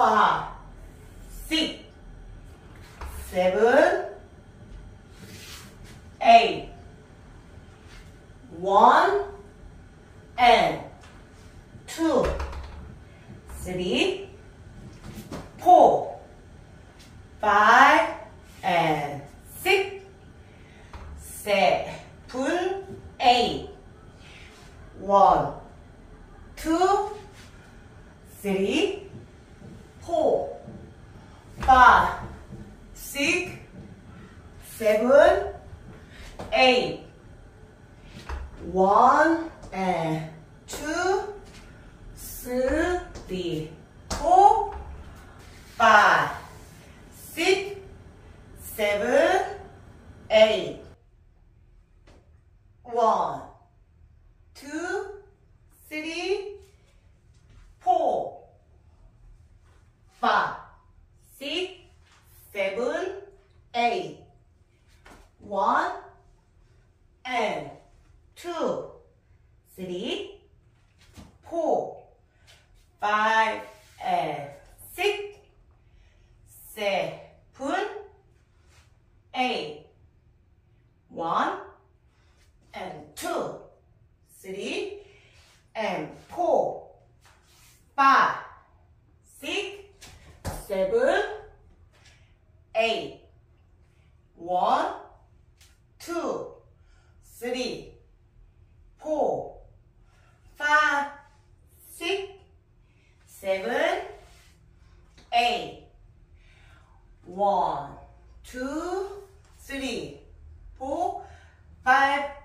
5, 6, 7, 8, 1 and 2, 3, 4, 5 and 6, 7, 8, 1, 2, 3, 4, 5, 6, 7, 8, 1 and 2, 3, 4, 5, 6, 7, 8, 1, 2, 3, 4, 5, 6, 7, 8, 1 and 2, 3, 4, 5 and 6, 7, 8, 1 and 2, 3 and 4, 5, 6, 7, 8, 1, 2, 3, 4, 5, 6, 7, 8, 1, 2, 3, 4, 5,